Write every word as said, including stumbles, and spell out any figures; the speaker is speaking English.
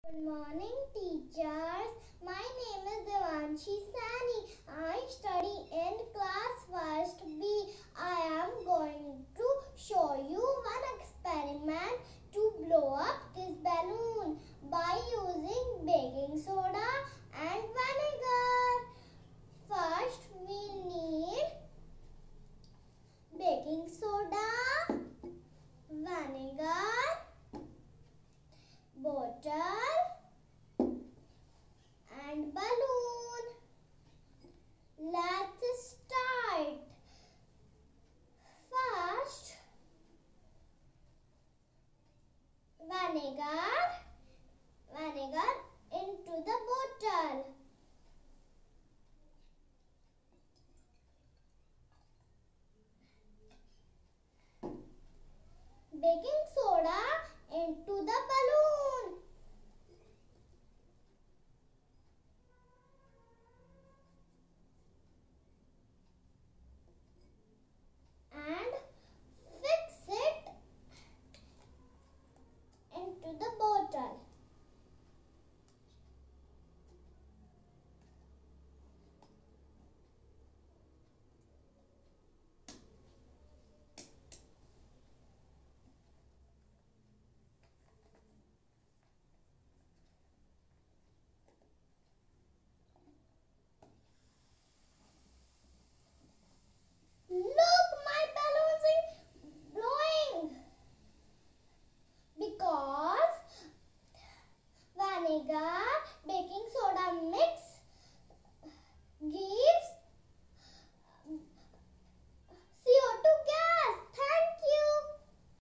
Good morning, teachers. My name is Devanshi Saini. I study in class first B. I am going to show you one experiment to blow up this balloon by using baking soda and vinegar. First, we need baking soda, vinegar, bottle and balloon. Let's start. First, vinegar, vinegar into the bottle. Baking soda into the balloon. And fix it into the bottle.